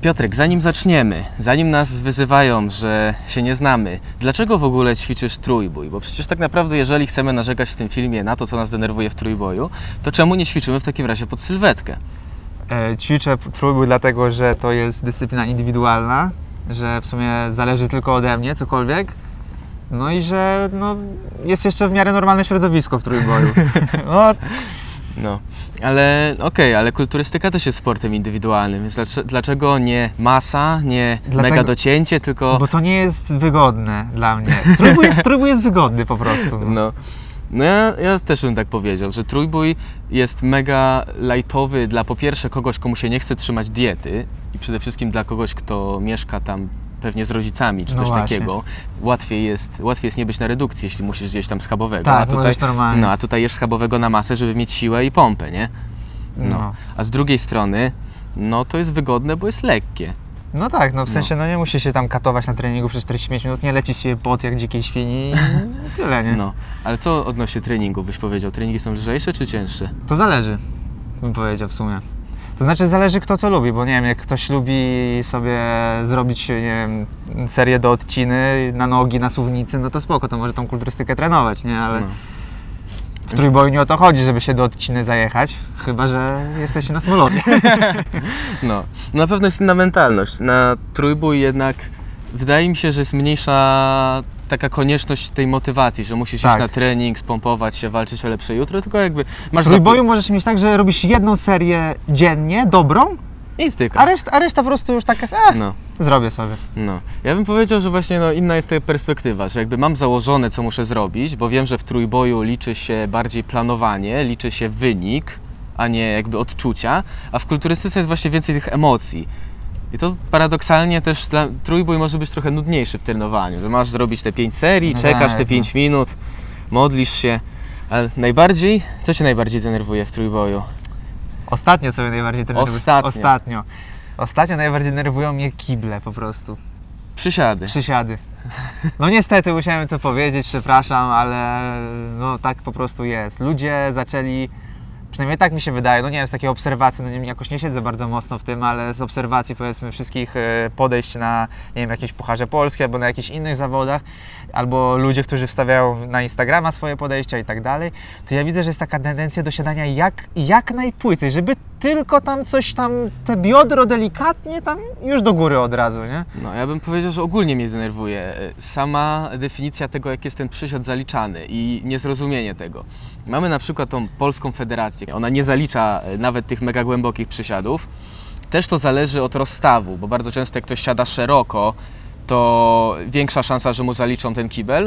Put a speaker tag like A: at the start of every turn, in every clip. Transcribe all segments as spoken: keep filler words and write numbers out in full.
A: Piotrek, zanim zaczniemy, zanim nas wyzywają, że się nie znamy, dlaczego w ogóle ćwiczysz trójbój? Bo przecież tak naprawdę, jeżeli chcemy narzekać w tym filmie na to, co nas denerwuje w trójboju, to czemu nie ćwiczymy w takim razie pod sylwetkę?
B: E, ćwiczę trójbój dlatego, że to jest dyscyplina indywidualna, że w sumie zależy tylko ode mnie, cokolwiek. No i że no, jest jeszcze w miarę normalne środowisko w trójboju. No,
A: No, ale okej, okay, ale kulturystyka też jest sportem indywidualnym, więc dlaczego nie masa, nie dlatego, mega docięcie, tylko...
B: Bo to nie jest wygodne dla mnie. Trójbój jest, trójbój jest wygodny po prostu. No,
A: no. no ja, ja też bym tak powiedział, że trójbój jest mega lightowy dla po pierwsze kogoś, komu się nie chce trzymać diety i przede wszystkim dla kogoś, kto mieszka tam pewnie z rodzicami, czy
B: no
A: coś
B: właśnie.
A: takiego. Łatwiej jest, łatwiej jest nie być na redukcji, jeśli musisz zjeść tam schabowego.
B: Tak,
A: a tutaj,
B: normalnie.
A: no, a tutaj jesz schabowego na masę, żeby mieć siłę i pompę, nie? No.
B: No.
A: A z drugiej strony, no to jest wygodne, bo jest lekkie.
B: No tak, no w sensie, no, no nie musi się tam katować na treningu przez czterdzieści pięć minut, nie leci się pot jak dzikiej świni i tyle, nie?
A: No, ale co odnośnie treningu byś powiedział? Treningi są lżejsze czy cięższe?
B: To zależy, bym powiedział w sumie. To znaczy zależy kto co lubi, bo nie wiem, jak ktoś lubi sobie zrobić, nie wiem, serię do odciny na nogi, na suwnicy, no to spoko, to może tą kulturystykę trenować, nie? Ale no. W trójboju nie o to chodzi, żeby się do odciny zajechać, chyba że jesteście na smolonie.
A: No, na pewno jest inna mentalność. Na trójbój jednak wydaje mi się, że jest mniejsza taka konieczność tej motywacji, że musisz tak. iść na trening, spompować się, walczyć o lepsze jutro, tylko jakby masz...
B: W trójboju możesz mieć tak, że robisz jedną serię dziennie, dobrą,
A: i styka.
B: A reszta, a reszta po prostu już taka jest, eh, no. zrobię sobie.
A: No. Ja bym powiedział, że właśnie no, inna jest ta perspektywa, że jakby mam założone, co muszę zrobić, bo wiem, że w trójboju liczy się bardziej planowanie, liczy się wynik, a nie jakby odczucia, a w kulturystyce jest właśnie więcej tych emocji. I to paradoksalnie też dla, trójbój może być trochę nudniejszy w trenowaniu, że masz zrobić te pięć serii, no czekasz tak, te pięć no. minut, modlisz się, ale najbardziej, co Cię najbardziej denerwuje w trójboju?
B: Ostatnio co mnie najbardziej denerwuje?
A: Ostatnio.
B: Ostatnio. Ostatnio najbardziej denerwują mnie kible po prostu.
A: Przysiady.
B: Przysiady. No niestety musiałem to powiedzieć, przepraszam, ale no tak po prostu jest. Ludzie zaczęli, przynajmniej tak mi się wydaje, no nie wiem, z takiej obserwacji, no nie, jakoś nie siedzę bardzo mocno w tym, ale z obserwacji powiedzmy wszystkich podejść na, nie wiem, jakieś Pucharze Polskie albo na jakichś innych zawodach, albo ludzie, którzy wstawiają na Instagrama swoje podejścia i tak dalej, to ja widzę, że jest taka tendencja do siadania jak, jak najpłycej, żeby tylko tam coś tam, te biodro delikatnie tam już do góry od razu, nie?
A: No ja bym powiedział, że ogólnie mnie denerwuje sama definicja tego, jak jest ten przysiad zaliczany i niezrozumienie tego. Mamy na przykład tą Polską Federację, ona nie zalicza nawet tych mega głębokich przysiadów. Też to zależy od rozstawu, bo bardzo często jak ktoś siada szeroko, to większa szansa, że mu zaliczą ten kibel.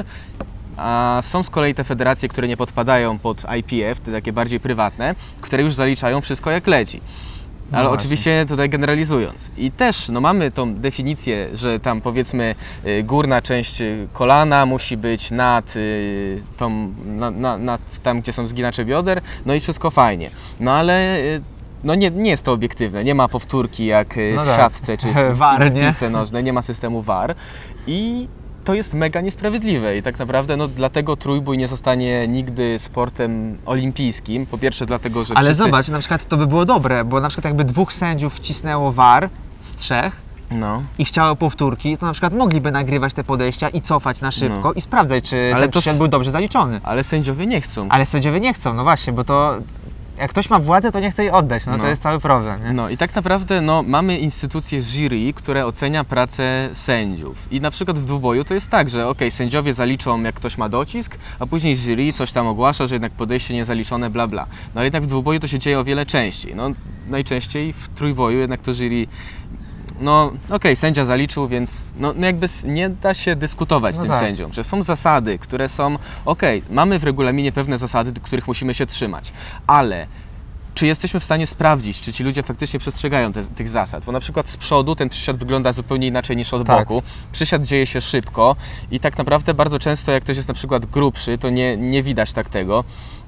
A: A są z kolei te federacje, które nie podpadają pod I P F, te takie bardziej prywatne, które już zaliczają wszystko jak leci. Ale no oczywiście tutaj generalizując. I też no, mamy tą definicję, że tam powiedzmy górna część kolana musi być nad, tą, na, na, nad tam, gdzie są zginacze bioder, no i wszystko fajnie. No ale no nie, nie jest to obiektywne, nie ma powtórki jak
B: no
A: w
B: tak.
A: siatce czy w,
B: war,
A: w
B: nie?
A: piłce nożnej, nie ma systemu V A R. I to jest mega niesprawiedliwe i tak naprawdę no, dlatego trójbój nie zostanie nigdy sportem olimpijskim. Po pierwsze dlatego, że
B: Ale
A: wszyscy...
B: zobacz, na przykład to by było dobre, bo na przykład jakby dwóch sędziów wcisnęło V A R z trzech
A: no.
B: i chciało powtórki, to na przykład mogliby nagrywać te podejścia i cofać na szybko no. i sprawdzać, czy
A: ale
B: ten
A: to...
B: przysiad był dobrze zaliczony.
A: Ale sędziowie nie chcą.
B: Ale sędziowie nie chcą, no właśnie, bo to... Jak ktoś ma władzę, to nie chce jej oddać, no, no. to jest cały problem, nie?
A: No i tak naprawdę no, mamy instytucję jury, które ocenia pracę sędziów. I na przykład w dwuboju to jest tak, że ok, sędziowie zaliczą jak ktoś ma docisk, a później jury coś tam ogłasza, że jednak podejście niezaliczone, bla bla. No ale jednak w dwuboju to się dzieje o wiele częściej. No najczęściej w trójboju jednak to jury... No okej, okay, sędzia zaliczył, więc no, no jakby nie da się dyskutować z
B: no
A: tym
B: tak.
A: sędzią, że są zasady, które są, okej, okay, mamy w regulaminie pewne zasady, których musimy się trzymać, ale czy jesteśmy w stanie sprawdzić, czy ci ludzie faktycznie przestrzegają te, tych zasad? Bo na przykład z przodu ten przysiad wygląda zupełnie inaczej niż od
B: tak.
A: boku. Przysiad dzieje się szybko i tak naprawdę bardzo często jak ktoś jest na przykład grubszy, to nie, nie widać tak tego.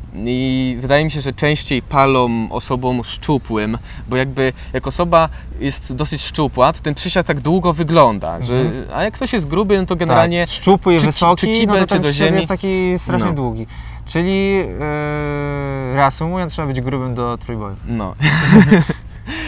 A: I wydaje mi się, że częściej palą osobom szczupłym, bo jakby jak osoba jest dosyć szczupła, to ten przysiad tak długo wygląda, że,
B: mhm.
A: a jak ktoś jest gruby, no to generalnie...
B: Tak. Szczupły i
A: czy,
B: wysoki,
A: czy kibel,
B: no to ten
A: czy do
B: przysiad
A: ziemi.
B: jest taki strasznie
A: no.
B: długi. Czyli yy, reasumując, trzeba być grubym do trójboju.
A: No.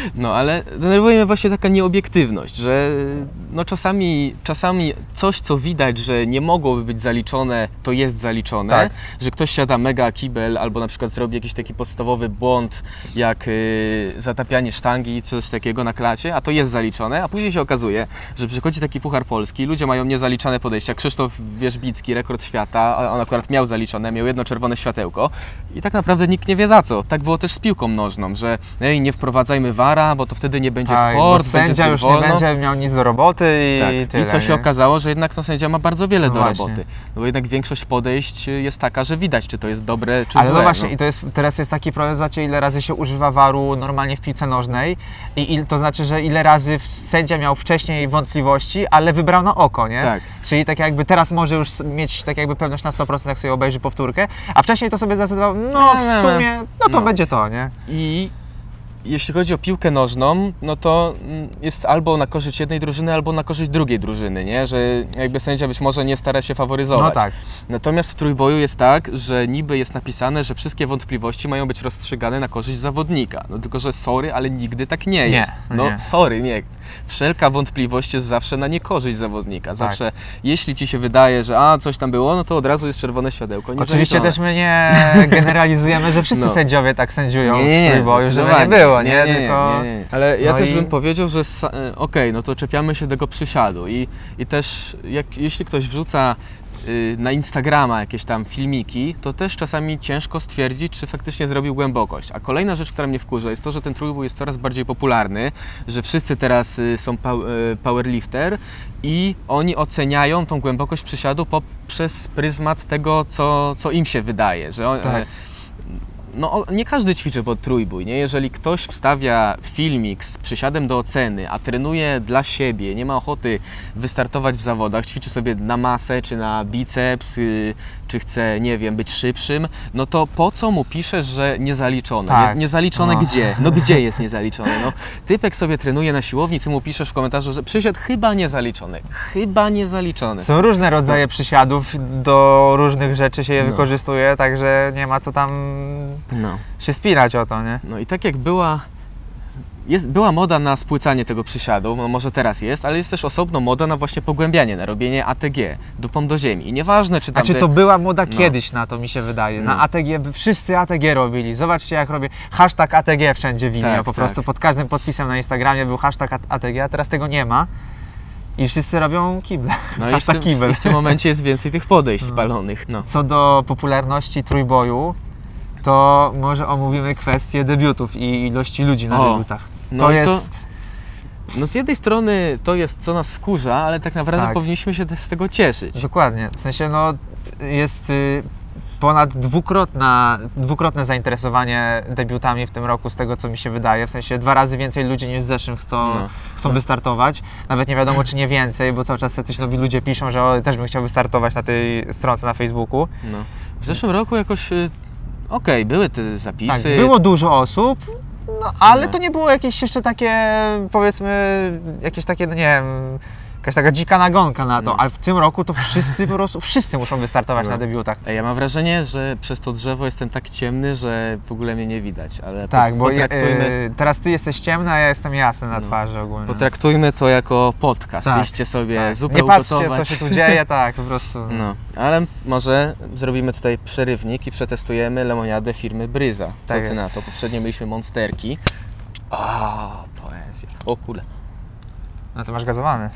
A: No, ale denerwuje mnie właśnie taka nieobiektywność, że no czasami, czasami coś, co widać, że nie mogłoby być zaliczone, to jest zaliczone,
B: Tak.
A: że ktoś siada mega kibel albo na przykład zrobi jakiś taki podstawowy błąd, jak y, zatapianie sztangi, coś takiego na klacie, a to jest zaliczone, a później się okazuje, że przychodzi taki Puchar Polski, ludzie mają niezaliczane podejścia. Krzysztof Wierzbicki, rekord świata, a on akurat miał zaliczone, miał jedno czerwone światełko i tak naprawdę nikt nie wie za co. Tak było też z piłką nożną, że ej, nie wprowadzajmy wara, bo to wtedy nie będzie
B: Tak,
A: sport,
B: bo
A: będzie
B: sędzia
A: zbyt
B: już
A: wolno.
B: nie będzie miał nic do roboty i
A: Tak.
B: tyle.
A: I co się
B: nie?
A: okazało, że jednak no, sędzia ma bardzo wiele
B: No
A: do
B: właśnie.
A: roboty. No bo jednak większość podejść jest taka, że widać, czy to jest dobre, czy
B: Ale
A: złe.
B: no właśnie, i to jest, teraz jest taki problem, zobaczcie, ile razy się używa waru normalnie w piłce nożnej i il, to znaczy, że ile razy w- sędzia miał wcześniej wątpliwości, ale wybrał na oko, nie?
A: Tak.
B: Czyli tak jakby teraz może już mieć tak jakby pewność na sto procent, jak sobie obejrzy powtórkę, a wcześniej to sobie zdecydował, no
A: Nie, nie,
B: w
A: nie.
B: sumie, no to
A: No.
B: będzie to, nie?
A: I jeśli chodzi o piłkę nożną, no to mm, jest albo na korzyść jednej drużyny, albo na korzyść drugiej drużyny, nie? Że jakby sędzia być może nie stara się faworyzować.
B: No tak.
A: Natomiast w trójboju jest tak, że niby jest napisane, że wszystkie wątpliwości mają być rozstrzygane na korzyść zawodnika. No tylko, że sorry, ale nigdy tak nie
B: Nie,
A: jest. No
B: nie.
A: sorry, nie. Wszelka wątpliwość jest zawsze na niekorzyść zawodnika.
B: Tak.
A: Zawsze, jeśli ci się wydaje, że a, coś tam było, no to od razu jest czerwone światełko. Nie
B: Oczywiście
A: zaliczone.
B: też my nie generalizujemy, że wszyscy
A: No.
B: sędziowie tak sędziują
A: Nie, nie,
B: w
A: nie,
B: trójboju, żeby nie
A: zdecydowanie.
B: było, nie?
A: Nie, nie,
B: Tylko...
A: nie, nie. Ale ja
B: No
A: też
B: i-
A: bym powiedział, że sa- e, okej, no to czepiamy się tego przysiadu i, i też jak, jeśli ktoś wrzuca y, na Instagrama jakieś tam filmiki, to też czasami ciężko stwierdzić, czy faktycznie zrobił głębokość. A kolejna rzecz, która mnie wkurza, jest to, że ten trójbój jest coraz bardziej popularny, że wszyscy teraz y, są pow- y, powerlifter i oni oceniają tą głębokość przysiadu poprzez pryzmat tego, co, co im się wydaje, że on,
B: Tak.
A: e, no, o- nie każdy ćwiczy pod trójbój, nie? Jeżeli ktoś wstawia filmik z przysiadem do oceny, a trenuje dla siebie, nie ma ochoty wystartować w zawodach, ćwiczy sobie na masę, czy na biceps, y, czy chce, nie wiem, być szybszym, no to po co mu piszesz, że niezaliczone?
B: Tak.
A: Nie, niezaliczone
B: No.
A: gdzie? No gdzie jest niezaliczone? No, typek sobie trenuje na siłowni, ty mu piszesz w komentarzu, że przysiad chyba niezaliczony. Chyba niezaliczony.
B: Są różne rodzaje przysiadów, do różnych rzeczy się je
A: No.
B: wykorzystuje, także nie ma co tam
A: No.
B: się spinać o to, nie?
A: No i tak jak była, jest, była moda na spłycanie tego przysiadu, no może teraz jest, ale jest też osobno moda na właśnie pogłębianie, na robienie A T G, dupą do ziemi. I nieważne, czy tam...
B: Znaczy
A: te-
B: to była moda
A: No.
B: kiedyś na to, mi się wydaje. Na
A: No.
B: A T G, by wszyscy A T G robili. Zobaczcie jak robię. Hashtag A T G wszędzie wideo,
A: Tak,
B: po
A: tak.
B: prostu pod każdym podpisem na Instagramie był hashtag A T G, a teraz tego nie ma. I wszyscy robią kible.
A: no i w,
B: hashtag
A: tym,
B: kibel.
A: i w tym momencie jest więcej tych podejść spalonych. No.
B: Co do popularności trójboju, to może omówimy kwestię debiutów i ilości ludzi na
A: O,
B: debiutach.
A: no
B: to
A: i to-
B: jest...
A: no z jednej strony to jest, co nas wkurza, ale tak naprawdę
B: Tak.
A: powinniśmy się z tego cieszyć.
B: Dokładnie. W sensie no jest y, ponad dwukrotna, dwukrotne zainteresowanie debiutami w tym roku, z tego co mi się wydaje. W sensie dwa razy więcej ludzi niż w zeszłym chcą,
A: No.
B: chcą wystartować. Nawet nie wiadomo czy nie więcej, bo cały czas jacyś nowi ludzie piszą, że o, też bym chciał wystartować na tej stronce na Facebooku.
A: No. W zeszłym roku jakoś, y, okej, były te
B: Tak,
A: zapisy.
B: było dużo osób, no, ale
A: No.
B: to nie było jakieś jeszcze takie, powiedzmy, jakieś takie, no nie wiem, jakaś taka dzika nagonka na to,
A: No.
B: ale w tym roku to wszyscy po prostu, wszyscy muszą wystartować
A: No.
B: na debiutach.
A: Ej, ja mam wrażenie, że przez to drzewo jestem tak ciemny, że w ogóle mnie nie widać, ale
B: Tak,
A: po,
B: bo ja,
A: potraktujmy,
B: y, teraz ty jesteś ciemny, a ja jestem jasny na
A: No.
B: twarzy ogólnie.
A: potraktujmy to jako podcast.
B: Tak,
A: Idźcie sobie
B: Tak.
A: zupę
B: Nie patrzcie,
A: ugotować.
B: co się tu dzieje, tak, po prostu.
A: No, ale może zrobimy tutaj przerywnik i przetestujemy lemoniadę firmy Bryza. Co
B: Tak
A: ty
B: jest.
A: na to? Poprzednio mieliśmy monsterki. O, poezja. O kurde.
B: No to masz gazowany.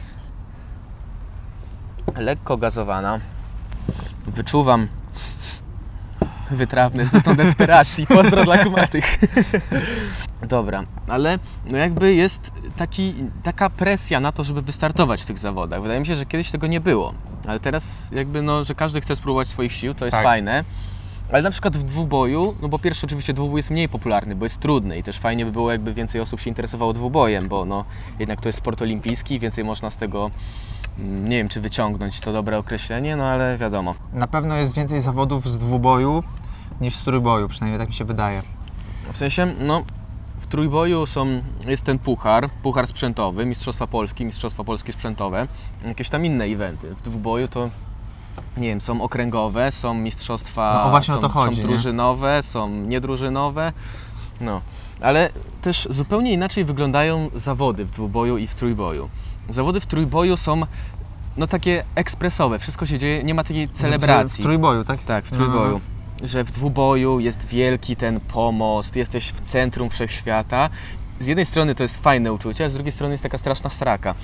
A: Lekko gazowana. Wyczuwam wytrawny z dotąd desperacji. Pozdro dla kumatych. Dobra, ale no jakby jest taki, taka presja na to, żeby wystartować w tych zawodach. Wydaje mi się, że kiedyś tego nie było, ale teraz jakby no, że każdy chce spróbować swoich sił, to jest
B: Tak.
A: fajne. Ale na przykład w dwuboju, no bo pierwszy oczywiście dwubój jest mniej popularny, bo jest trudny i też fajnie by było, jakby więcej osób się interesowało dwubojem, bo no jednak to jest sport olimpijski, więcej można z tego, mm, nie wiem czy wyciągnąć to dobre określenie, no ale wiadomo.
B: Na pewno jest więcej zawodów z dwuboju niż z trójboju, przynajmniej tak mi się wydaje.
A: W sensie, no w trójboju są, jest ten puchar, puchar sprzętowy, Mistrzostwa Polski, Mistrzostwa Polskie sprzętowe, jakieś tam inne eventy. W dwuboju to, nie wiem, są okręgowe, są mistrzostwa,
B: No, o właśnie o
A: są,
B: to chodzi,
A: są
B: nie?
A: drużynowe, są niedrużynowe. No, ale też zupełnie inaczej wyglądają zawody w dwuboju i w trójboju. Zawody w trójboju są no takie ekspresowe, wszystko się dzieje, nie ma takiej celebracji.
B: W, w trójboju, tak?
A: Tak, w trójboju. No. Że w dwuboju jest wielki ten pomost, jesteś w centrum wszechświata. Z jednej strony to jest fajne uczucie, a z drugiej strony jest taka straszna straka,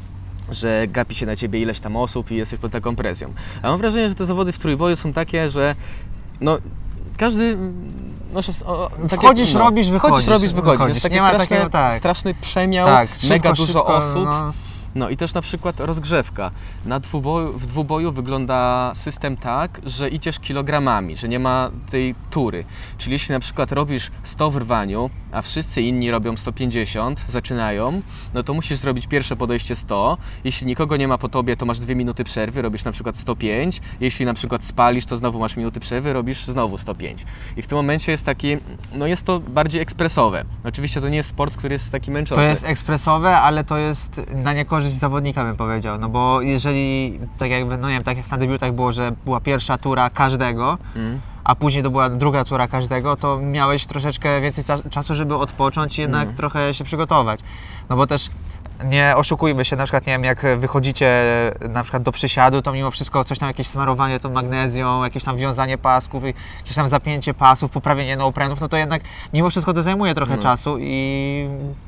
A: że gapi się na ciebie ileś tam osób i jesteś pod taką presją. A mam wrażenie, że te zawody w trójboju są takie, że no każdy... No, o, takie,
B: wchodzisz,
A: no,
B: robisz, wychodzisz.
A: Wchodzisz, robisz, wychodzisz.
B: wychodzisz.
A: Jest taki
B: nie ma
A: straszny,
B: takiego, tak.
A: straszny przemiał,
B: tak,
A: mega
B: szybko,
A: dużo
B: szybko,
A: osób.
B: No.
A: No i też na przykład rozgrzewka. Na dwuboju, w dwuboju wygląda system tak, że idziesz kilogramami, że nie ma tej tury. Czyli jeśli na przykład robisz sto w rwaniu, a wszyscy inni robią sto pięćdziesiąt, zaczynają, no to musisz zrobić pierwsze podejście sto. Jeśli nikogo nie ma po tobie, to masz dwie minuty przerwy, robisz na przykład sto pięć. Jeśli na przykład spalisz, to znowu masz minuty przerwy, robisz znowu sto pięć. I w tym momencie jest taki, no jest to bardziej ekspresowe. Oczywiście to nie jest sport, który jest taki męczący.
B: To jest ekspresowe, ale to jest na niekorzyść zawodnika, bym powiedział, no bo jeżeli, tak jakby, no nie wiem, tak jak na debiutach było, że była pierwsza tura każdego, mm. a później to była druga tura każdego, to miałeś troszeczkę więcej czasu, żeby odpocząć i jednak mm. trochę się przygotować. No bo też nie oszukujmy się, na przykład, nie wiem, jak wychodzicie na przykład do przysiadu, to mimo wszystko coś tam, jakieś smarowanie tą magnezją, jakieś tam wiązanie pasków, jakieś tam zapięcie pasów, poprawienie neoprenów, no to jednak mimo wszystko to zajmuje trochę mm. czasu i...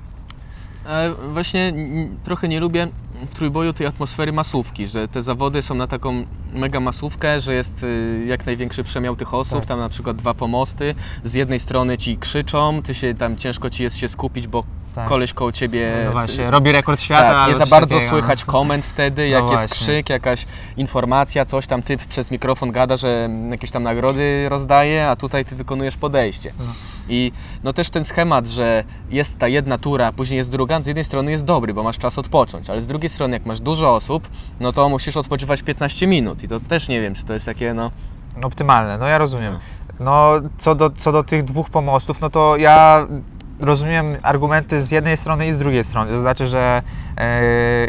A: Ale właśnie trochę nie lubię w trójboju tej atmosfery masówki, że te zawody są na taką mega masówkę, że jest jak największy przemiał tych osób, tak. Tam na przykład dwa pomosty, z jednej strony ci krzyczą, ty się tam ciężko ci jest się skupić, bo tak. koleś koło ciebie...
B: No właśnie, robi rekord świata,
A: tak,
B: ale
A: nie za bardzo
B: takiego.
A: Słychać koment wtedy, jak
B: no
A: jest
B: właśnie.
A: krzyk, jakaś informacja, coś tam typ przez mikrofon gada, że jakieś tam nagrody rozdaje, a tutaj ty wykonujesz podejście. No. I no też ten schemat, że jest ta jedna tura, później jest druga, z jednej strony jest dobry, bo masz czas odpocząć, ale z drugiej strony jak masz dużo osób, no to musisz odpoczywać piętnaście minut i to też nie wiem, czy to jest takie no...
B: Optymalne, no ja rozumiem. No co do, co do tych dwóch pomostów, no to ja rozumiem argumenty z jednej strony i z drugiej strony, to znaczy, że e,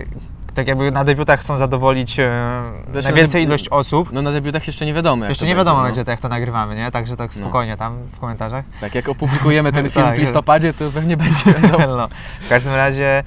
B: tak jakby na debiutach chcą zadowolić e, najwięcej ilość osób.
A: No na debiutach jeszcze nie wiadomo jak
B: Jeszcze
A: to
B: nie wiadomo
A: będzie,
B: no. jak to nagrywamy, nie? Także tak spokojnie no. tam w komentarzach.
A: Tak, jak opublikujemy ten film
B: tak,
A: w listopadzie, to pewnie będzie wiadomo.
B: No. W każdym razie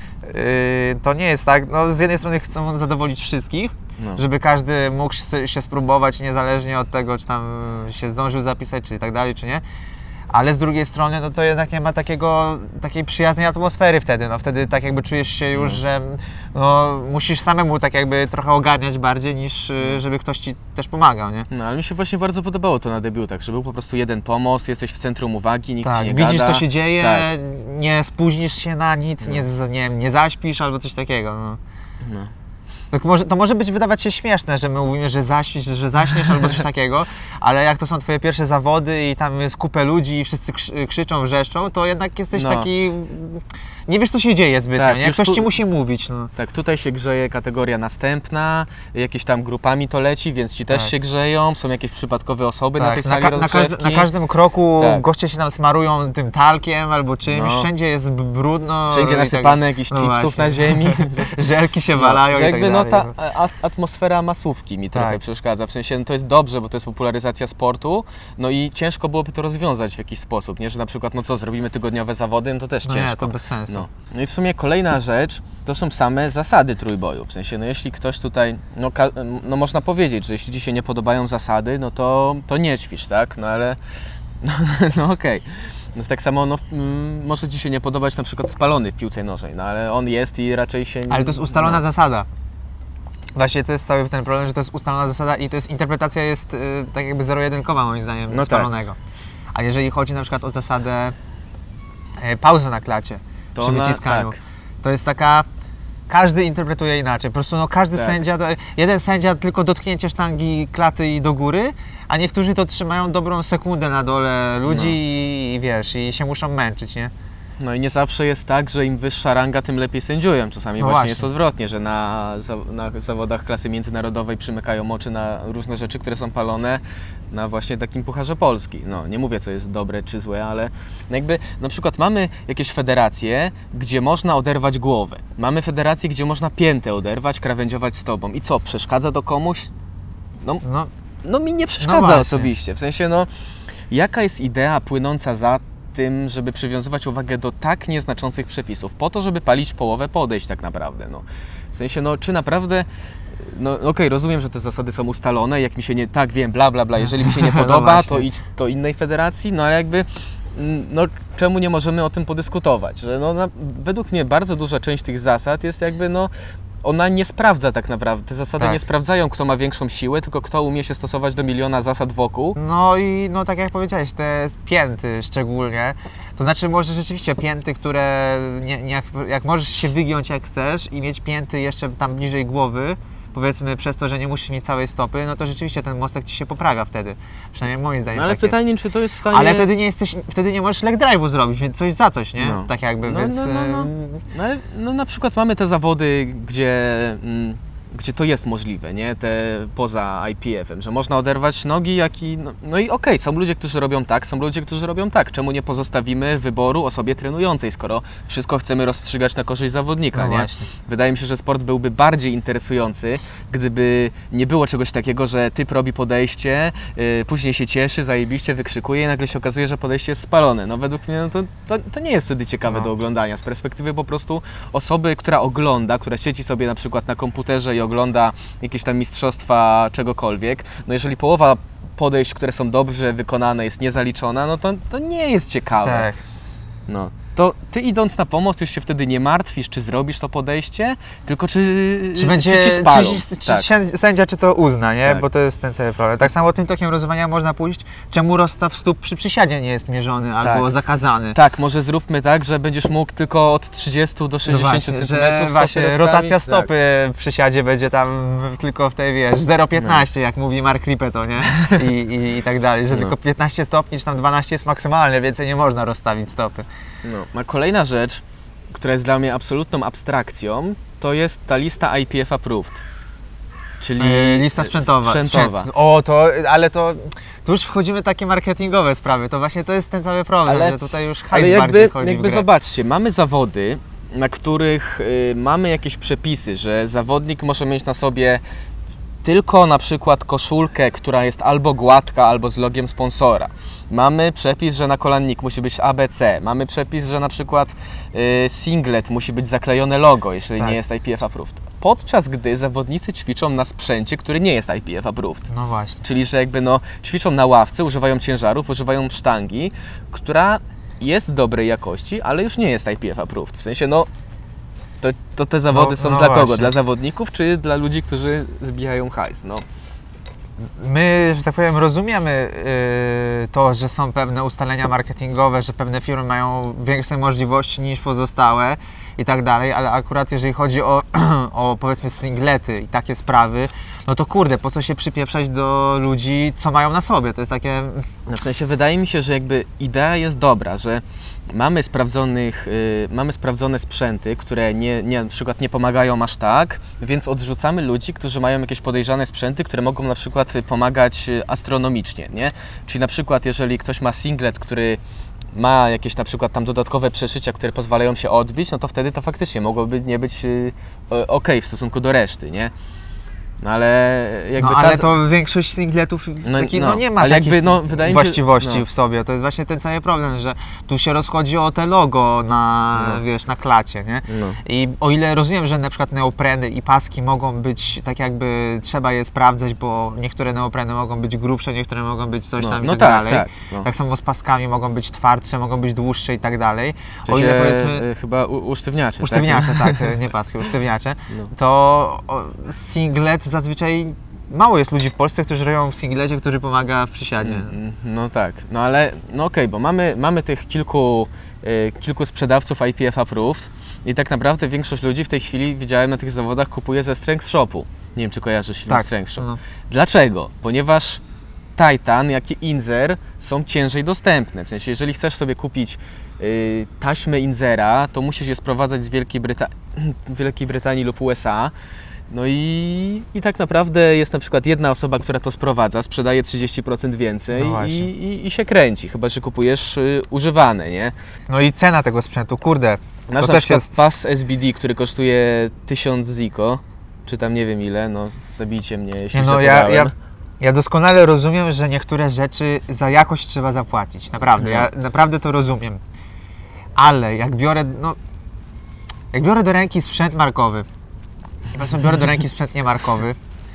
B: y, to nie jest tak, no z jednej strony chcą zadowolić wszystkich, no. żeby każdy mógł się spróbować niezależnie od tego, czy tam się zdążył zapisać, czy tak dalej, czy nie. Ale z drugiej strony, no to jednak nie ma takiego, takiej przyjaznej atmosfery wtedy, no wtedy tak jakby czujesz się już, no. że no, musisz samemu tak jakby trochę ogarniać bardziej niż żeby ktoś ci też pomagał, nie?
A: No ale mi się właśnie bardzo podobało to na debiutach, że był po prostu jeden pomost, jesteś w centrum uwagi, nikt
B: tak,
A: ci nie
B: widzisz
A: gada.
B: co się dzieje, tak. nie spóźnisz się na nic,
A: no.
B: nie, nie, nie zaśpisz albo coś takiego, no.
A: no.
B: To może, to może być wydawać się śmieszne, że my mówimy, że zaśpisz, że zaśniesz albo coś takiego, ale jak to są twoje pierwsze zawody i tam jest kupę ludzi i wszyscy krzyczą, wrzeszczą, to jednak jesteś
A: no.
B: taki... Nie wiesz, co się dzieje zbytnio, tak, nie? Ktoś tu, ci musi mówić. No.
A: Tak, tutaj się grzeje kategoria następna, jakieś tam grupami to leci, więc ci też tak. się grzeją, są jakieś przypadkowe osoby tak, na tej sali
B: na,
A: rozgrzewki.
B: Na, każdy, na każdym kroku
A: tak.
B: goście się tam smarują tym talkiem albo czymś, no. wszędzie jest brudno.
A: Wszędzie nasypane
B: tak,
A: jakichś
B: no
A: chipsów
B: właśnie.
A: na ziemi.
B: Żelki się walają
A: no,
B: i tak
A: jakby,
B: dalej.
A: No ta atmosfera masówki mi trochę
B: tak.
A: przeszkadza, w sensie no to jest dobrze, bo to jest popularyzacja sportu, no i ciężko byłoby to rozwiązać w jakiś sposób, nie, że na przykład no co, zrobimy tygodniowe zawody, no to też
B: no
A: ciężko.
B: Nie, to bez sensu.
A: No. no i w sumie kolejna rzecz, to są same zasady trójboju, w sensie no jeśli ktoś tutaj, no, no można powiedzieć, że jeśli ci się nie podobają zasady, no to, to nie ćwicz, tak, no ale no, no okej. Okay. No tak samo no, mm, może ci się nie podobać na przykład spalony w piłce nożnej, no ale on jest i raczej się...
B: Ale to jest ustalona
A: no.
B: zasada. Właśnie to jest cały ten problem, że to jest ustalona zasada i to jest interpretacja jest y, tak jakby zero-jedynkowa moim zdaniem no spalonego. Tak. A jeżeli chodzi na przykład o zasadę y, pauzy na klacie to przy ona, wyciskaniu, tak. to jest taka... Każdy interpretuje inaczej, po prostu no każdy tak. sędzia, to, jeden sędzia tylko dotknięcie sztangi klaty i do góry, a niektórzy to trzymają dobrą sekundę na dole ludzi no. i, i wiesz, i się muszą męczyć, nie?
A: No i nie zawsze jest tak, że im wyższa ranga, tym lepiej sędziują. Czasami
B: no
A: właśnie,
B: właśnie
A: jest odwrotnie, że na, na zawodach klasy międzynarodowej przymykają oczy na różne rzeczy, które są palone na właśnie takim Pucharze Polski. No, nie mówię, co jest dobre czy złe, ale jakby na przykład mamy jakieś federacje, gdzie można oderwać głowę. Mamy federacje, gdzie można piętę oderwać, krawędziować z tobą. I co, przeszkadza to komuś? No, no, no mi nie przeszkadza no osobiście. W sensie, no, jaka jest idea płynąca za tym, żeby przywiązywać uwagę do tak nieznaczących przepisów, po to, żeby palić połowę podejść tak naprawdę. No. W sensie, no czy naprawdę, no okej, okay, rozumiem, że te zasady są ustalone, jak mi się nie, tak wiem, bla bla bla, jeżeli mi się nie podoba,
B: no
A: to idź do innej federacji, no ale jakby, no czemu nie możemy o tym podyskutować, że no na, według mnie bardzo duża część tych zasad jest jakby, no ona nie sprawdza tak naprawdę, te zasady
B: tak.
A: nie sprawdzają, kto ma większą siłę, tylko kto umie się stosować do miliona zasad wokół.
B: No i no tak jak powiedziałeś, te pięty szczególnie, to znaczy może rzeczywiście pięty, które nie, nie, jak, jak możesz się wygiąć jak chcesz i mieć pięty jeszcze tam bliżej głowy, powiedzmy przez to, że nie musisz mieć całej stopy, no to rzeczywiście ten mostek ci się poprawia wtedy. Przynajmniej moim zdaniem
A: no, ale
B: tak
A: pytanie,
B: jest.
A: czy to jest w stanie...
B: Ale wtedy nie jesteś, wtedy nie możesz leg drive'u zrobić, więc coś za coś, nie?
A: No.
B: Tak jakby,
A: no,
B: więc...
A: No, no, no. no, ale no, na przykład mamy te zawody, gdzie... Mm, gdzie to jest możliwe, nie? Te poza I P F em, że można oderwać nogi, jak i... No, no i okej, okay, są ludzie, którzy robią tak, są ludzie, którzy robią tak. Czemu nie pozostawimy wyboru osobie trenującej, skoro wszystko chcemy rozstrzygać na korzyść zawodnika,
B: no
A: nie?
B: Właśnie.
A: Wydaje mi się, że sport byłby bardziej interesujący, gdyby nie było czegoś takiego, że typ robi podejście, yy, później się cieszy, zajebiście wykrzykuje i nagle się okazuje, że podejście jest spalone. No według mnie no to, to, to nie jest wtedy ciekawe no. do oglądania. Z perspektywy po prostu osoby, która ogląda, która siedzi sobie na przykład na komputerze i ogląda jakieś tam mistrzostwa czegokolwiek, no jeżeli połowa podejść, które są dobrze wykonane, jest niezaliczona, no to, to nie jest ciekawe.
B: Tak.
A: No. To ty idąc na pomoc już się wtedy nie martwisz, czy zrobisz to podejście, tylko czy,
B: czy będzie,
A: czy ci spalą.
B: Czy, czy,
A: tak.
B: czy sędzia czy to uzna, nie?
A: Tak.
B: Bo to jest ten cały problem. Tak samo tym tokiem rozwania można pójść, czemu rozstaw stóp przy przysiadzie nie jest mierzony albo
A: tak.
B: zakazany.
A: Tak, może zróbmy tak, że będziesz mógł tylko od trzydziestu do sześćdziesięciu
B: no właśnie,
A: centymetrów
B: że właśnie rotacja stopy
A: tak.
B: w przysiadzie będzie tam tylko w tej, wiesz, zero przecinek piętnaście, no. jak mówi Mark Rippetto, nie? I, i, i tak dalej, że no. tylko piętnaście stopni, czy tam dwanaście jest maksymalne, więcej nie można rozstawić stopy.
A: No, a kolejna rzecz, która jest dla mnie absolutną abstrakcją, to jest ta lista I P F approved. Czyli
B: yy, lista sprzętowa.
A: sprzętowa.
B: Sprzęt. O, to, ale to, tu już wchodzimy w takie marketingowe sprawy, to właśnie to jest ten cały problem, ale, że tutaj już hajs
A: ale
B: bardziej
A: jakby,
B: chodzi
A: jakby
B: w grę.
A: zobaczcie, mamy zawody, na których y, mamy jakieś przepisy, że zawodnik może mieć na sobie tylko na przykład koszulkę, która jest albo gładka, albo z logiem sponsora. Mamy przepis, że na kolannik musi być A B C. Mamy przepis, że na przykład y, singlet musi być zaklejone logo, jeżeli tak. nie jest I P F approved. Podczas gdy zawodnicy ćwiczą na sprzęcie, który nie jest I P F approved.
B: No właśnie.
A: Czyli, że jakby no, ćwiczą na ławce, używają ciężarów, używają sztangi, która jest dobrej jakości, ale już nie jest I P F approved. W sensie, no, to, to te zawody
B: no,
A: są
B: no
A: dla
B: właśnie.
A: kogo? Dla zawodników, czy dla ludzi, którzy zbijają hajs? No.
B: My, że tak powiem, rozumiemy yy, to, że są pewne ustalenia marketingowe, że pewne firmy mają większe możliwości niż pozostałe i tak dalej, ale akurat jeżeli chodzi o, o powiedzmy singlety i takie sprawy, no to kurde, po co się przypieprzać do ludzi, co mają na sobie? To jest takie...
A: No w sensie wydaje mi się, że jakby idea jest dobra, że mamy sprawdzonych, yy, mamy sprawdzone sprzęty, które nie, nie, na przykład nie pomagają aż tak, więc odrzucamy ludzi, którzy mają jakieś podejrzane sprzęty, które mogą na przykład pomagać astronomicznie, nie? Czyli na przykład jeżeli ktoś ma singlet, który ma jakieś na przykład tam dodatkowe przeszycia, które pozwalają się odbić, no to wtedy to faktycznie mogłoby nie być yy, ok w stosunku do reszty, nie? No ale jakby
B: no, ale
A: ta...
B: to większość singletów
A: no,
B: taki,
A: no,
B: no, nie ma
A: ale
B: takich
A: jakby, no, wydaje
B: właściwości
A: mi się, no.
B: w sobie. To jest właśnie ten cały problem, że tu się rozchodzi o te logo na,
A: no.
B: wiesz, na klacie, nie?
A: No.
B: I o ile rozumiem, że na przykład neopreny i paski mogą być tak jakby trzeba je sprawdzać, bo niektóre neopreny mogą być grubsze, niektóre mogą być coś
A: no,
B: tam i
A: no
B: tak,
A: tak
B: dalej.
A: Tak, no.
B: tak samo z paskami mogą być twardsze, mogą być dłuższe i tak dalej.
A: W sensie,
B: o ile powiedzmy...
A: chyba u, usztywniacze.
B: Usztywniacze,
A: tak,
B: tak nie paski, usztywniacze.
A: No.
B: To o, singlet zazwyczaj mało jest ludzi w Polsce, którzy robią w singlecie, który pomaga w przysiadzie.
A: Mm, no tak, no ale no okej, okay, bo mamy, mamy tych kilku, y, kilku sprzedawców I P F approved i tak naprawdę większość ludzi w tej chwili, widziałem na tych zawodach, kupuje ze Strength Shopu. Nie wiem, czy kojarzysz film
B: tak,
A: Strength Shop.
B: No.
A: Dlaczego? Ponieważ Titan, jak i Inzer są ciężej dostępne. W sensie, jeżeli chcesz sobie kupić y, taśmy Inzera, to musisz je sprowadzać z Wielkiej, Bryta- Wielkiej Brytanii lub U S A. No i, i tak naprawdę jest na przykład jedna osoba, która to sprowadza, sprzedaje trzydzieści procent więcej
B: no
A: i, i, i się kręci, chyba że kupujesz y, używane, nie?
B: No i cena tego sprzętu, kurde,
A: Masz
B: to
A: na
B: też
A: przykład
B: jest...
A: pas S B D, który kosztuje tysiąc ziko, czy tam nie wiem ile, no zabijcie mnie, jeśli
B: Nie,
A: źle
B: no ja,
A: podałem.
B: ja Ja doskonale rozumiem, że niektóre rzeczy za jakość trzeba zapłacić. Naprawdę, ja naprawdę to rozumiem. Ale jak biorę, no, jak biorę do ręki sprzęt markowy, powiedzmy biorę do ręki sprzęt niemarkowy,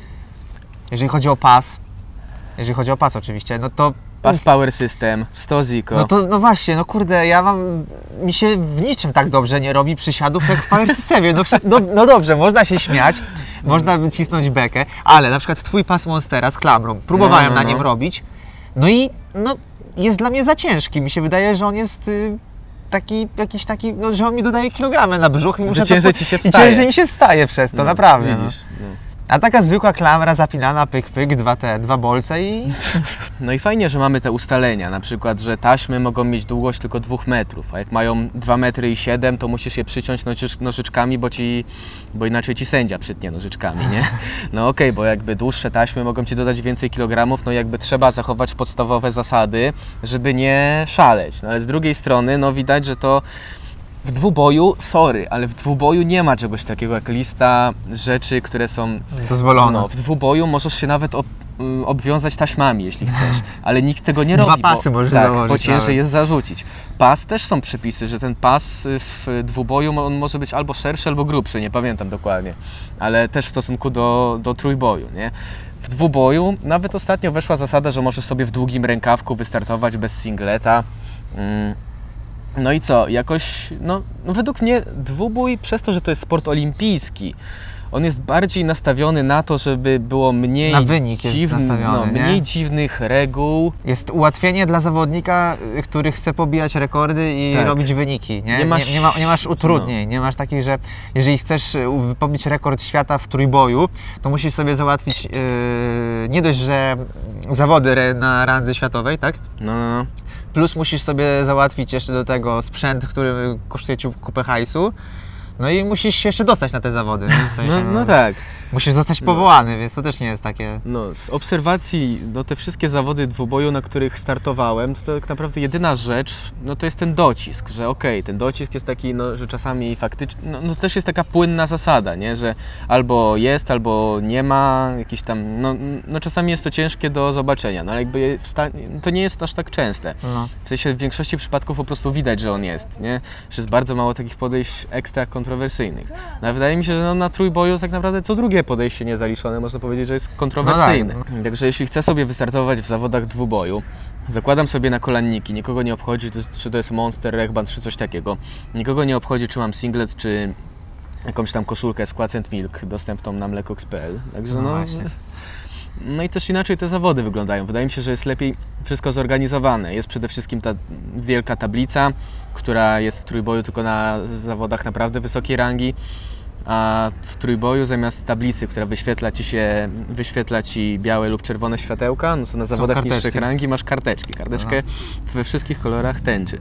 B: jeżeli chodzi o pas, jeżeli chodzi o pas oczywiście, no to...
A: Pas Power System, Stoziko.
B: No to, no właśnie, no kurde, ja mam, mi się w niczym tak dobrze nie robi przysiadów jak w Power Systemie. No, no, no dobrze, można się śmiać, można cisnąć bekę, ale na przykład twój pas Monstera z klamrą, próbowałem
A: no, no,
B: na nim
A: no.
B: robić, no i no, jest dla mnie za ciężki. Mi się wydaje, że on jest y, taki, jakiś taki, no, że on mi dodaje kilogramy na brzuch i muszę
A: Że ciężej
B: to,
A: ci się
B: i
A: wstaje.
B: ciężej mi się wstaje przez to,
A: No,
B: naprawdę.
A: Widzisz,
B: No.
A: no.
B: A taka zwykła klamra zapinana, pyk, pyk, dwa te, dwa bolce i...
A: No i fajnie, że mamy te ustalenia, na przykład, że taśmy mogą mieć długość tylko dwóch metrów, a jak mają dwa metry i siedem, to musisz je przyciąć nożycz, nożyczkami, bo, ci, bo inaczej ci sędzia przytnie nożyczkami, nie? No okej, okay, bo jakby dłuższe taśmy mogą ci dodać więcej kilogramów, no jakby trzeba zachować podstawowe zasady, żeby nie szaleć. No ale z drugiej strony, no widać, że to w dwuboju, sorry, ale w dwuboju nie ma czegoś takiego jak lista rzeczy, które są
B: dozwolone.
A: No, w dwuboju możesz się nawet ob, y, obwiązać taśmami, jeśli chcesz, ale nikt tego nie robi.
B: Dwa pasy
A: bo,
B: możesz
A: tak,
B: założyć
A: bo ciężej
B: nawet.
A: jest zarzucić. Pas też są przepisy, że ten pas w dwuboju on może być albo szerszy, albo grubszy, nie pamiętam dokładnie, ale też w stosunku do, do trójboju, nie? W dwuboju nawet ostatnio weszła zasada, że możesz sobie w długim rękawku wystartować bez singleta. Mm. No i co? Jakoś, no, no według mnie dwubój, przez to, że to jest sport olimpijski, on jest bardziej nastawiony na to, żeby było mniej,
B: Na wynik jest
A: dziwny,
B: nastawiony,
A: no,
B: nie?
A: mniej dziwnych reguł.
B: Jest ułatwienie dla zawodnika, y, który chce pobijać rekordy i
A: Tak.
B: robić wyniki. Nie,
A: Nie masz-
B: nie, nie, ma, nie masz utrudnień, nie masz takich, że jeżeli chcesz y, u- pobić rekord świata w trójboju, to musisz sobie załatwić yy, nie dość, że zawody re- na randze światowej, tak?
A: No, no, no.
B: Plus musisz sobie załatwić jeszcze do tego sprzęt, który kosztuje ci kupę hajsu. No i musisz się jeszcze dostać na te zawody. Nie? W sensie,
A: No, no tak.
B: Musisz zostać powołany, więc to też nie jest takie...
A: No, z obserwacji, no te wszystkie zawody dwuboju, na których startowałem, to tak naprawdę jedyna rzecz, no to jest ten docisk, że okej, ten docisk jest taki, no, że czasami faktycznie, no, no też jest taka płynna zasada, nie, że albo jest, albo nie ma, jakiś tam, no, no czasami jest to ciężkie do zobaczenia, no ale jakby wsta- to nie jest aż tak częste.
B: No.
A: W sensie w większości przypadków po prostu widać, że on jest, nie, że jest bardzo mało takich podejść ekstra kontrowersyjnych. No ale wydaje mi się, że no, na trójboju tak naprawdę co drugie podejście niezaliczone, można powiedzieć, że jest kontrowersyjne.
B: No tak.
A: Także jeśli chcę sobie wystartować w zawodach dwuboju, zakładam sobie na kolanniki, nikogo nie obchodzi, to, czy to jest Monster, Rechband, czy coś takiego. Nikogo nie obchodzi, czy mam singlet, czy jakąś tam koszulkę Squats and Milk dostępną na mlekox kropka p l. Także
B: No
A: no,
B: właśnie.
A: no i też inaczej te zawody wyglądają. Wydaje mi się, że jest lepiej wszystko zorganizowane. Jest przede wszystkim ta wielka tablica, która jest w trójboju tylko na zawodach naprawdę wysokiej rangi. A w trójboju zamiast tablicy, która wyświetla ci się, wyświetla ci białe lub czerwone światełka, no to na zawodach
B: karteczki.
A: niższych rangi masz karteczki. Karteczkę we wszystkich kolorach tęczy.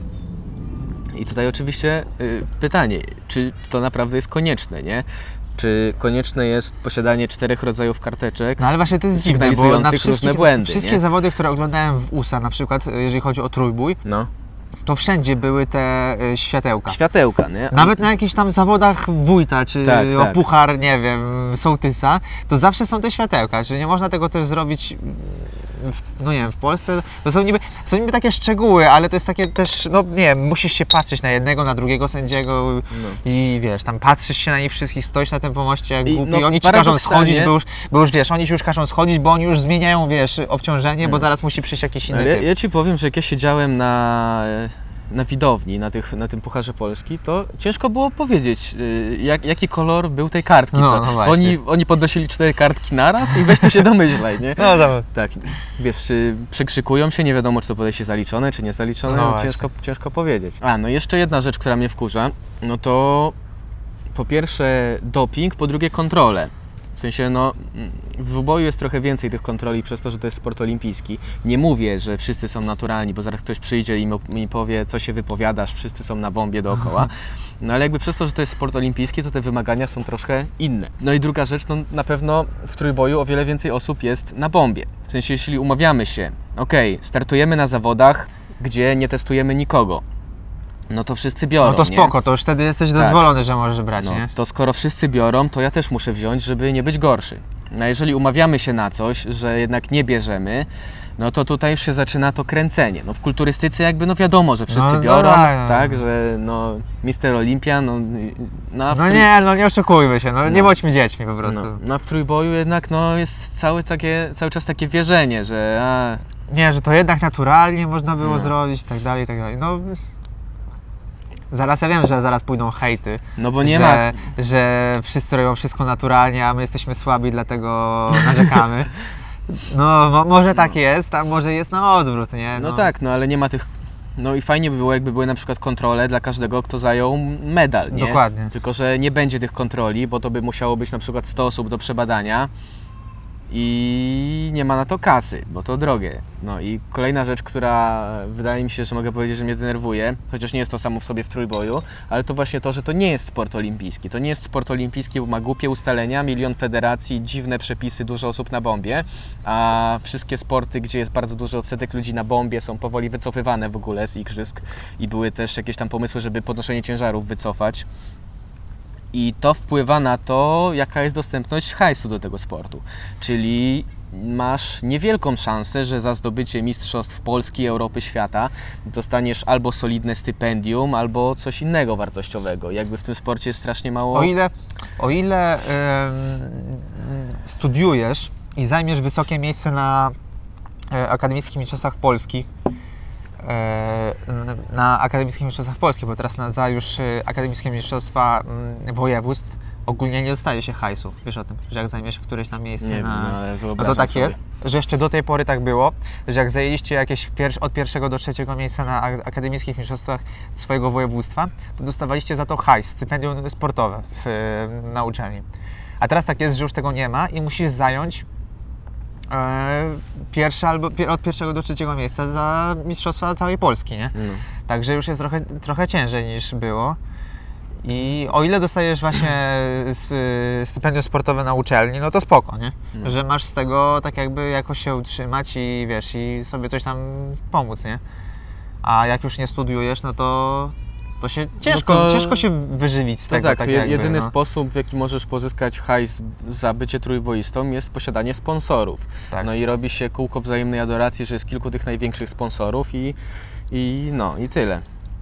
A: I tutaj oczywiście y, pytanie, czy to naprawdę jest konieczne, nie? Czy konieczne jest posiadanie czterech rodzajów karteczek?
B: No ale właśnie to jest dziwne, bo na
A: sygnalizujących
B: wszystkich,
A: różne błędy,
B: wszystkie
A: nie?
B: zawody, które oglądałem w U S A, na przykład jeżeli chodzi o trójbój,
A: No.
B: to wszędzie były te y, światełka.
A: Światełka, nie?
B: Nawet na jakichś tam zawodach wójta, czy
A: Tak,
B: o
A: tak.
B: puchar, nie wiem, sołtysa, to zawsze są te światełka, czyli nie można tego też zrobić, w, no nie wiem, w Polsce, to są niby, są niby takie szczegóły, ale to jest takie też, no nie wiem, musisz się patrzeć na jednego, na drugiego sędziego
A: No.
B: i wiesz, tam patrzysz się na nich wszystkich, stoisz na tym pomoście jak
A: I,
B: głupi,
A: no,
B: oni ci każą
A: paradoksalnie-
B: schodzić, bo już, bo już wiesz, oni ci już każą schodzić, bo oni już zmieniają, wiesz, obciążenie, bo zaraz musi przyjść jakiś inny
A: Ale ja,
B: typ.
A: ja Ci powiem, że jak ja siedziałem na, na widowni, na, tych, na tym Pucharze Polski, to ciężko było powiedzieć, y, jak, jaki kolor był tej kartki.
B: No,
A: co?
B: no właśnie.
A: oni, oni podnosili cztery kartki naraz i weź tu się domyślaj, nie?
B: No dobra.
A: Tak, wiesz, czy przekrzykują się, nie wiadomo, czy to podejście zaliczone, czy nie zaliczone,
B: No
A: no
B: właśnie.
A: ciężko, ciężko powiedzieć. A, no jeszcze jedna rzecz, która mnie wkurza, no to po pierwsze doping, po drugie kontrole. W sensie, no, w dwuboju jest trochę więcej tych kontroli przez to, że to jest sport olimpijski. Nie mówię, że wszyscy są naturalni, bo zaraz ktoś przyjdzie i mi powie, co się wypowiadasz, wszyscy są na bombie dookoła. No ale jakby przez to, że to jest sport olimpijski, to te wymagania są troszkę inne. No i druga rzecz, no na pewno w trójboju o wiele więcej osób jest na bombie. W sensie, jeśli umawiamy się, okej, startujemy na zawodach, gdzie nie testujemy nikogo, no to wszyscy biorą,
B: No to
A: nie?
B: spoko, to już wtedy jesteś
A: Tak.
B: dozwolony, że możesz brać,
A: No,
B: nie?
A: to skoro wszyscy biorą, to ja też muszę wziąć, żeby nie być gorszy. No jeżeli umawiamy się na coś, że jednak nie bierzemy, no to tutaj już się zaczyna to kręcenie. No w kulturystyce jakby no wiadomo, że wszyscy
B: No,
A: biorą,
B: no, no.
A: tak, że no mister Olimpia, no, no, a w
B: No
A: trój-
B: nie, no nie oszukujmy się, no, nie
A: No.
B: bądźmy dziećmi po prostu.
A: no, no a w trójboju jednak no jest całe takie, cały czas takie wierzenie, że a,
B: Nie, że to jednak naturalnie można było
A: No.
B: zrobić i tak dalej, i tak dalej. No, zaraz ja wiem, że zaraz pójdą hejty,
A: no bo nie
B: że,
A: ma,
B: że wszyscy robią wszystko naturalnie, a my jesteśmy słabi, dlatego narzekamy. No, mo, może tak jest, a może jest na odwrót, nie?
A: no tak, no ale nie ma tych, no i fajnie by było jakby były na przykład kontrole dla każdego, kto zajął medal, nie?
B: Dokładnie.
A: Tylko że nie będzie tych kontroli, bo to by musiało być na przykład sto osób do przebadania i nie ma na to kasy, bo to drogie. No i kolejna rzecz, która wydaje mi się, że mogę powiedzieć, że mnie denerwuje, chociaż nie jest to samo w sobie w trójboju, ale to właśnie to, że to nie jest sport olimpijski. To nie jest sport olimpijski, bo ma głupie ustalenia, milion federacji, dziwne przepisy, dużo osób na bombie, a wszystkie sporty, gdzie jest bardzo duży odsetek ludzi na bombie, są powoli wycofywane w ogóle z igrzysk i były też jakieś tam pomysły, żeby podnoszenie ciężarów wycofać. I to wpływa na to, jaka jest dostępność hajsu do tego sportu. Czyli masz niewielką szansę, że za zdobycie mistrzostw Polski, Europy, świata dostaniesz albo solidne stypendium, albo coś innego wartościowego. Jakby w tym sporcie jest strasznie mało...
B: O ile, o ile ym, studiujesz i zajmiesz wysokie miejsce na e, akademickich mistrzostwach Polski, e, na akademickich mistrzostwach Polski, bo teraz na, za już e, akademickie mistrzostwa mm, województw ogólnie nie dostaje się hajsu. Wiesz o tym, że jak zajmiesz któreś tam miejsce
A: Nie wiem,
B: na...
A: no, ale
B: No
A: wyobrażam
B: to tak
A: sobie.
B: jest, że jeszcze do tej pory tak było, że jak zajęliście jakieś pier- od pierwszego do trzeciego miejsca na a- akademickich mistrzostwach swojego województwa, to dostawaliście za to hajs, stypendium sportowe w, na uczelni. A teraz tak jest, że już tego nie ma i musisz zająć e, pierwsze albo pier- od pierwszego do trzeciego miejsca za mistrzostwa całej Polski, nie?
A: No.
B: Także już jest trochę, trochę ciężej niż było. I o ile dostajesz właśnie sp- stypendium sportowe na uczelni, no to spoko, nie?
A: No.
B: Że masz z tego tak jakby jakoś się utrzymać i wiesz, i sobie coś tam pomóc, nie? A jak już nie studiujesz, no to, to się ciężko,
A: to-
B: ciężko się wyżywić z
A: No
B: tego.
A: tak,
B: tak
A: je-
B: jakby,
A: jedyny
B: no.
A: sposób, w jaki możesz pozyskać hajs za bycie trójboistą, jest posiadanie sponsorów.
B: Tak.
A: No i robi się kółko wzajemnej adoracji, że jest kilku tych największych sponsorów i, i no i tyle.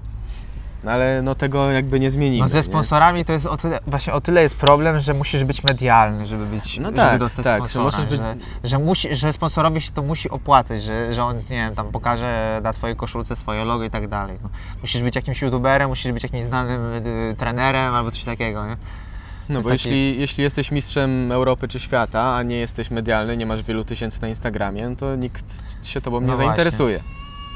A: No ale no tego jakby nie zmienimy.
B: No ze
A: nie?
B: sponsorami to jest o tyle, właśnie o tyle jest problem, że musisz być medialny, żeby być,
A: No
B: żeby
A: tak,
B: dostać
A: tak, że
B: sponsora.
A: możesz być-
B: Że, że, musi, że sponsorowi się to musi opłacać, że, że on, nie wiem, tam pokaże na twojej koszulce swoje logo i tak dalej. No. Musisz być jakimś youtuberem, musisz być jakimś znanym y, trenerem albo coś takiego, nie?
A: No
B: jest
A: bo
B: taki-
A: jeśli, jeśli jesteś mistrzem Europy czy świata, a nie jesteś medialny, nie masz wielu tysięcy na Instagramie, no to nikt się tobą nie
B: No właśnie.
A: zainteresuje.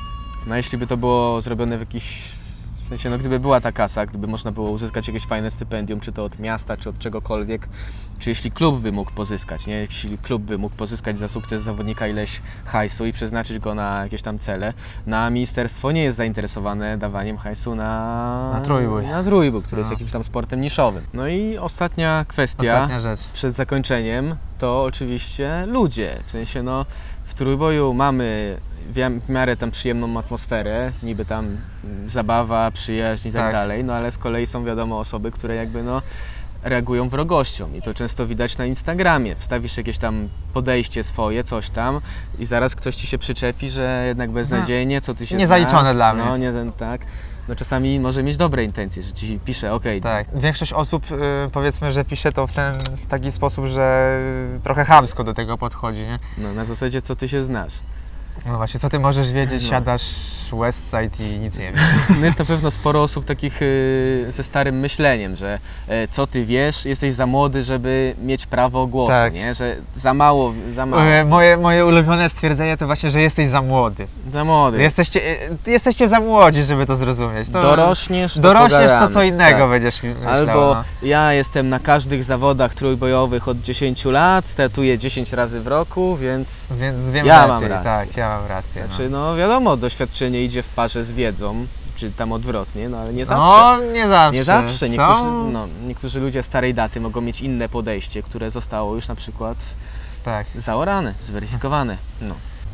A: No a jeśli by to było zrobione w jakiś... W sensie, no gdyby była ta kasa, gdyby można było uzyskać jakieś fajne stypendium, czy to od miasta, czy od czegokolwiek, czy jeśli klub by mógł pozyskać, nie? Jeśli klub by mógł pozyskać za sukces zawodnika ileś hajsu i przeznaczyć go na jakieś tam cele, no a ministerstwo nie jest zainteresowane dawaniem hajsu na...
B: Na trójbój.
A: Na trójbój, który
B: No.
A: jest jakimś tam sportem niszowym. No i ostatnia kwestia
B: Ostatnia rzecz.
A: przed zakończeniem to oczywiście ludzie. W sensie no w trójboju mamy w w miarę tam przyjemną atmosferę, niby tam mm, zabawa, przyjaźń i tak,
B: Tak.
A: dalej, no ale z kolei są wiadomo osoby, które jakby no reagują wrogością i to często widać na Instagramie. Wstawisz jakieś tam podejście swoje, coś tam i zaraz ktoś ci się przyczepi, że jednak beznadziejnie, co ty się
B: Niezaliczone
A: znasz.
B: dla mnie.
A: No nie, tak. No czasami może mieć dobre intencje, że ci pisze, okej,
B: Tak. Większość osób, y, powiedzmy, że pisze to w ten w taki sposób, że trochę chamsko do tego podchodzi, nie?
A: no na zasadzie co ty się znasz.
B: No właśnie, co ty możesz wiedzieć,
A: No.
B: siadasz Westside i nic nie wiesz.
A: No jest na pewno sporo osób takich y, ze starym myśleniem, że e, co ty wiesz, jesteś za młody, żeby mieć prawo głosu,
B: Tak.
A: nie? Że za mało, za mało,
B: E, Moje, moje ulubione stwierdzenie to właśnie, że jesteś za młody.
A: za młody.
B: Jesteście, e, jesteście za młodzi, żeby to zrozumieć. To,
A: Dorośniesz, to
B: dorośniesz, to
A: pogadamy.
B: co innego
A: Tak.
B: będziesz myślał.
A: Albo
B: no.
A: ja jestem na każdych zawodach trójbojowych od dziesięciu lat, startuję dziesięć razy w roku, więc
B: Więc wiem
A: Ja
B: lepiej.
A: mam rację.
B: Tak, ja mam rację.
A: znaczy no wiadomo, doświadczenie idzie w parze z wiedzą, czy tam odwrotnie, no ale nie
B: no.
A: zawsze.
B: no, nie zawsze.
A: Nie zawsze. Niektórzy,
B: Są-
A: no, niektórzy ludzie starej daty mogą mieć inne podejście, które zostało już na przykład
B: Tak.
A: zaorane, zweryfikowane. No.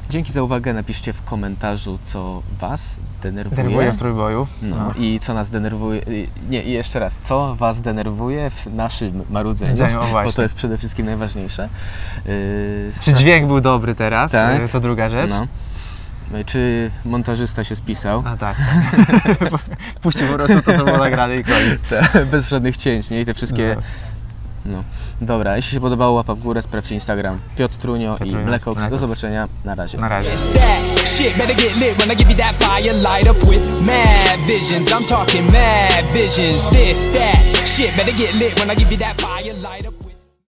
A: Dzięki za uwagę. Napiszcie w komentarzu, co Was denerwuje.
B: Denerwuje w trójboju.
A: No,
B: No.
A: i co nas denerwuje. Nie, i jeszcze raz, co Was denerwuje w naszym marudzeniu,
B: Jedzeniu, o właśnie.
A: bo to jest przede wszystkim najważniejsze. Yy,
B: Czy dźwięk był dobry teraz?
A: Tak.
B: To druga rzecz.
A: No. Czy montażysta się spisał?
B: A tak. Puścił po prostu to, co było nagrane i koniec.
A: Te, bez żadnych cięć, nie? I te wszystkie...
B: No.
A: No. Dobra, jeśli się podobało, łapa w górę, sprawdźcie Instagram. Piotr Trunio
B: Piotr
A: i
B: Trunio,
A: Mlekox. Do
B: Mlekox.
A: zobaczenia. Na razie.
B: Na razie.
C: It's that shit better get lit when I give you that fire, light up with mad visions. I'm talking mad visions. This, that shit better get lit when I give you that fire, light up.